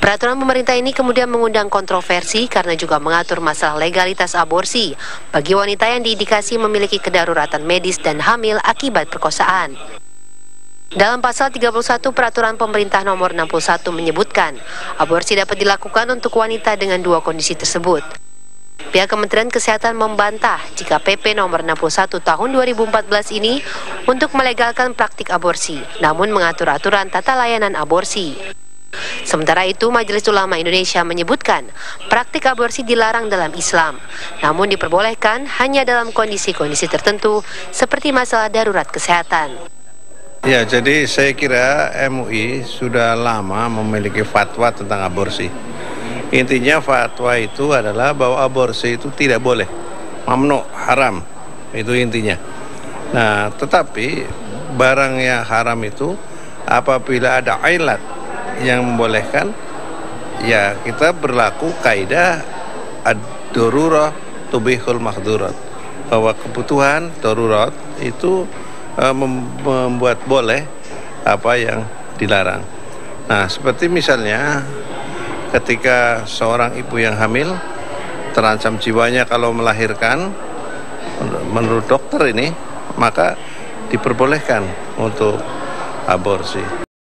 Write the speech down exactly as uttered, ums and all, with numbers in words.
Peraturan pemerintah ini kemudian mengundang kontroversi karena juga mengatur masalah legalitas aborsi bagi wanita yang diindikasi memiliki kedaruratan medis dan hamil akibat perkosaan. Dalam pasal tiga puluh satu Peraturan Pemerintah Nomor enam puluh satu menyebutkan, aborsi dapat dilakukan untuk wanita dengan dua kondisi tersebut. Pihak Kementerian Kesehatan membantah jika P P Nomor enam puluh satu Tahun dua ribu empat belas ini untuk melegalkan praktik aborsi, namun mengatur aturan tata layanan aborsi. Sementara itu, Majelis Ulama Indonesia menyebutkan praktik aborsi dilarang dalam Islam, namun diperbolehkan hanya dalam kondisi-kondisi tertentu seperti masalah darurat kesehatan. Ya, jadi saya kira M U I sudah lama memiliki fatwa tentang aborsi. Intinya fatwa itu adalah bahwa aborsi itu tidak boleh, mamnu, haram, itu intinya. Nah, tetapi barang yang haram itu apabila ada ilat yang membolehkan, ya kita berlaku kaidah ad-darurah tubihul mahdurat, bahwa kebutuhan darurat itu uh, membuat boleh apa yang dilarang. Nah, seperti misalnya ketika seorang ibu yang hamil terancam jiwanya kalau melahirkan, menurut dokter ini, maka diperbolehkan untuk aborsi.